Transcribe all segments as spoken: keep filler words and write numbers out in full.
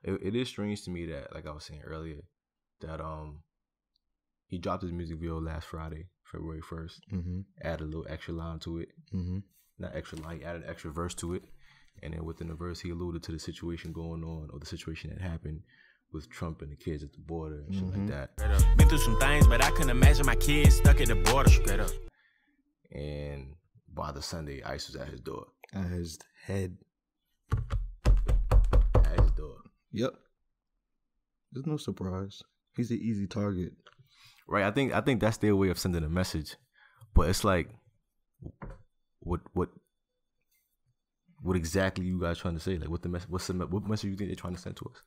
it, it is strange to me that, like I was saying earlier, that um he dropped his music video last Friday, February first. Mm-hmm. Added a little extra line to it. Mm-hmm. Not extra line, he added an extra verse to it. And then within the verse, he alluded to the situation going on, or the situation that happened with Trump and the kids at the border and shit Mm-hmm. like that. Been through some things, but I couldn't imagine my kids stuck at the border. Straight up. And by the Sunday, ICE was at his door. At his head. At his door. Yep. There's no surprise. He's an easy target. Right. I think I think that's their way of sending a message. But it's like, what what what exactly you guys trying to say? Like, what the mess? What's the what message you think they're trying to send to us?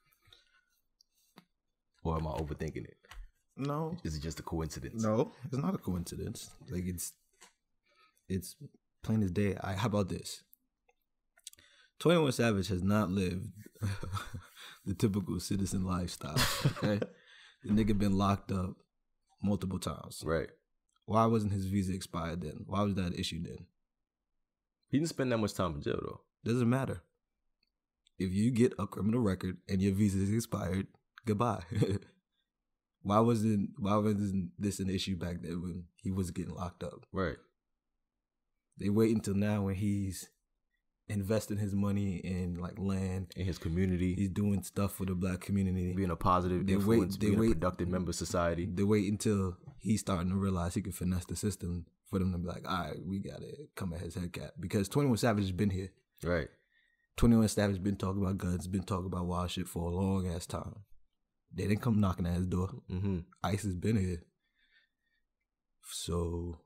Or am I overthinking it? No. Is it just a coincidence? No, it's not a coincidence. Like it's it's plain as day. I, how about this? twenty-one Savage has not lived the typical citizen lifestyle. Okay, the nigga been locked up multiple times. Right. Why wasn't his visa expired then? Why was that an issue then? He didn't spend that much time in jail though. Doesn't matter. If you get a criminal record and your visa is expired, goodbye. Why wasn't why wasn't this an issue back then when he was getting locked up? Right. They wait until now when he's investing his money in like land in his community. He's doing stuff for the black community, being a positive they influence, wait, they being wait, a productive member of society. They wait until he's starting to realize he can finesse the system for them to be like, all right, we gotta come at his head cap because twenty-one Savage has been here. Right. twenty-one Savage been talking about guns, been talking about wild shit for a long ass time. They didn't come knocking at his door. Mm-hmm. ICE has been here. So